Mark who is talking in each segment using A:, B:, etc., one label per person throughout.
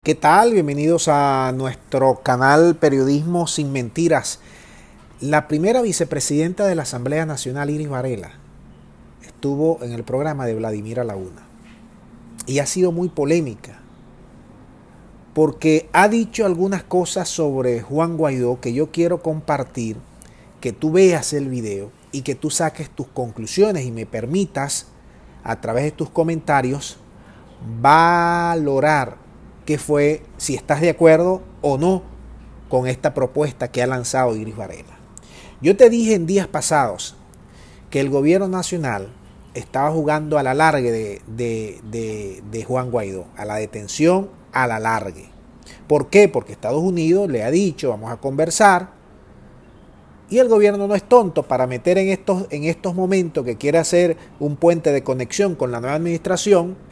A: ¿Qué tal? Bienvenidos a nuestro canal Periodismo Sin Mentiras. La primera vicepresidenta de la Asamblea Nacional, Iris Varela, estuvo en el programa de Vladimir a la Una y ha sido muy polémica porque ha dicho algunas cosas sobre Juan Guaidó que yo quiero compartir, que tú veas el video y que tú saques tus conclusiones y me permitas, a través de tus comentarios, valorar qué fue, si estás de acuerdo o no con esta propuesta que ha lanzado Iris Varela. Yo te dije en días pasados que el gobierno nacional estaba jugando al alargue de Juan Guaidó, a la detención, al alargue. ¿Por qué? Porque Estados Unidos le ha dicho, vamos a conversar, y el gobierno no es tonto para meter en estos momentos que quiere hacer un puente de conexión con la nueva administración.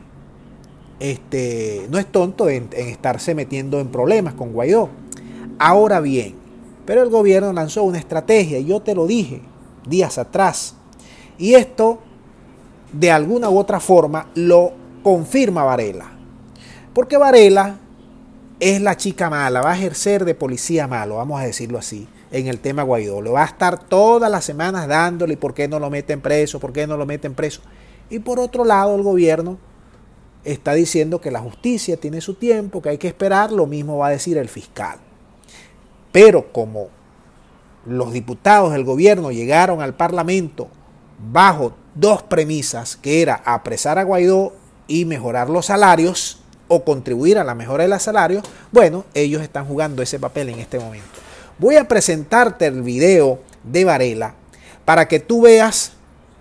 A: No es tonto en estarse metiendo en problemas con Guaidó. Ahora bien, pero el gobierno lanzó una estrategia, y yo te lo dije días atrás, y esto de alguna u otra forma lo confirma Varela, porque Varela es la chica mala, va a ejercer de policía malo, vamos a decirlo así, en el tema Guaidó. Lo va a estar todas las semanas dándole por qué no lo meten preso, por qué no lo meten preso. Y por otro lado, el gobierno está diciendo que la justicia tiene su tiempo, que hay que esperar, lo mismo va a decir el fiscal. Pero como los diputados del gobierno llegaron al Parlamento bajo dos premisas, que era apresar a Guaidó y mejorar los salarios, o contribuir a la mejora de los salarios, bueno, ellos están jugando ese papel en este momento. Voy a presentarte el video de Varela para que tú veas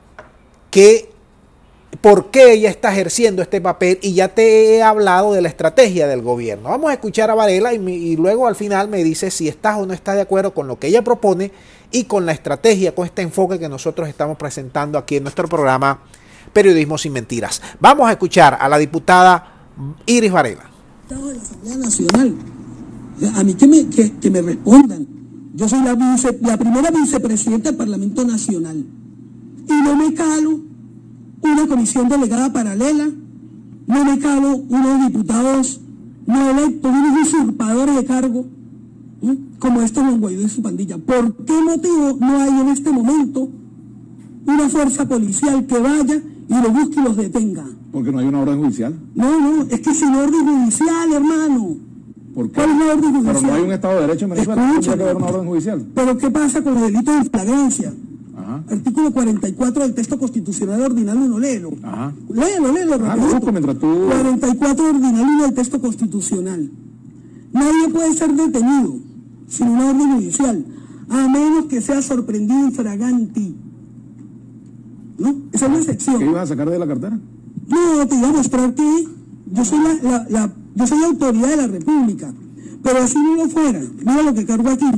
A: por qué ella está ejerciendo este papel, y ya te he hablado de la estrategia del gobierno. Vamos a escuchar a Varela y luego al final me dice si estás o no estás de acuerdo con lo que ella propone y con la estrategia, con este enfoque que nosotros estamos presentando aquí en nuestro programa Periodismo Sin Mentiras. Vamos a escuchar a la diputada Iris Varela.
B: De la Asamblea Nacional. A mí que me respondan. Yo soy la primera vicepresidenta del Parlamento Nacional y no me calo una comisión delegada paralela, no me calo unos diputados no electos, unos usurpadores de cargo, como Juan Guaidó y su pandilla. ¿Por qué motivo no hay en este momento una fuerza policial que vaya y los busque y los detenga?
C: Porque no hay una orden judicial.
B: No, es que sin orden judicial, hermano.
C: ¿Por qué?
B: ¿Cuál es la orden judicial?
C: Pero no hay un Estado de Derecho en Venezuela, tendría que haber una orden judicial.
B: Pero ¿qué pasa con los delitos de flagrancia?
C: Ajá.
B: Artículo 44 del texto constitucional ordinario, no léelo.
C: Ajá.
B: Léelo,
C: Busco mientras tú...
B: 44 ordinario del texto constitucional. Nadie puede ser detenido sin una orden judicial, a menos que sea sorprendido infraganti. ¿No? Esa es una excepción.
C: ¿Qué ibas a sacar de la cartera?
B: No, te iba a mostrar que yo soy yo soy la autoridad de la República, pero así no lo fuera. Mira lo que cargo aquí.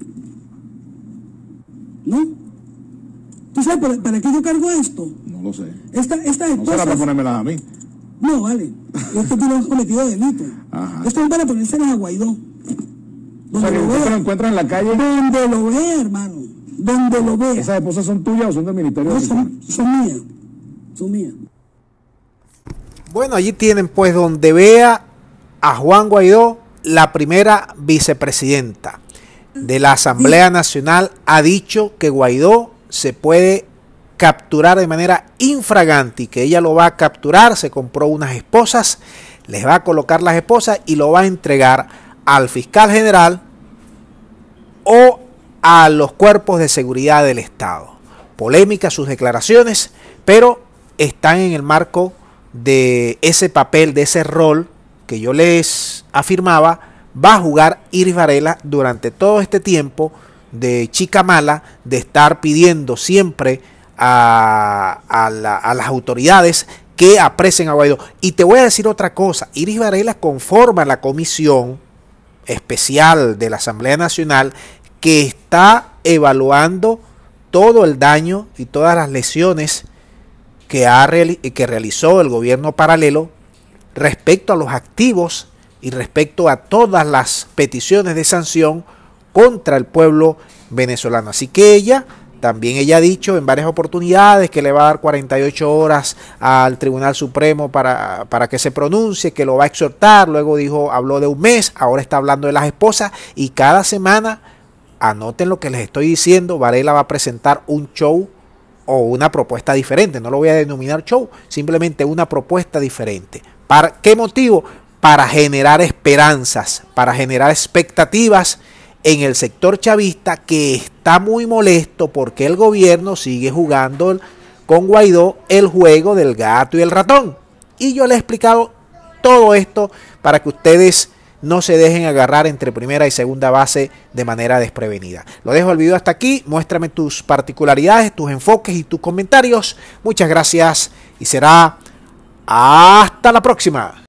B: ¿No? ¿Tú sabes para qué yo cargo esto?
C: No lo sé.
B: Estas
C: No será
B: esposas...
C: para ponérmelas a mí.
B: No, vale. Es que tú no has cometido delito.
C: Ajá.
B: Esto es para ponérselas a Guaidó.
C: O sea, que usted lo encuentra en la calle.
B: Donde lo vea, hermano. Donde lo vea.
C: ¿Esas esposas son tuyas o son del Ministerio de
B: No, son mías. Son mías.
A: Bueno, allí tienen pues donde vea a Juan Guaidó, la primera vicepresidenta de la Asamblea Nacional, ha dicho que Guaidó se puede capturar de manera infraganti, que ella lo va a capturar, se compró unas esposas, les va a colocar las esposas y lo va a entregar al fiscal general o a los cuerpos de seguridad del Estado. Polémicas sus declaraciones, pero están en el marco de ese papel, de ese rol que yo les afirmaba, va a jugar Iris Varela durante todo este tiempo de chica mala, de estar pidiendo siempre a las autoridades que apresen a Guaidó. Y te voy a decir otra cosa, Iris Varela conforma la comisión especial de la Asamblea Nacional que está evaluando todo el daño y todas las lesiones que realizó el gobierno paralelo respecto a los activos y respecto a todas las peticiones de sanción contra el pueblo venezolano. Así que ella También ella ha dicho en varias oportunidades que le va a dar 48 horas al Tribunal Supremo para que se pronuncie, que lo va a exhortar. Luego habló de un mes, ahora está hablando de las esposas y cada semana, anoten lo que les estoy diciendo, Varela va a presentar un show o una propuesta diferente. No lo voy a denominar show, simplemente una propuesta diferente. ¿Para qué motivo? Para generar esperanzas, para generar expectativas en el sector chavista, que está muy molesto porque el gobierno sigue jugando con Guaidó el juego del gato y el ratón. Y yo les he explicado todo esto para que ustedes no se dejen agarrar entre primera y segunda base de manera desprevenida. Lo dejo el video hasta aquí. Muéstrame tus particularidades, tus enfoques y tus comentarios. Muchas gracias y será hasta la próxima.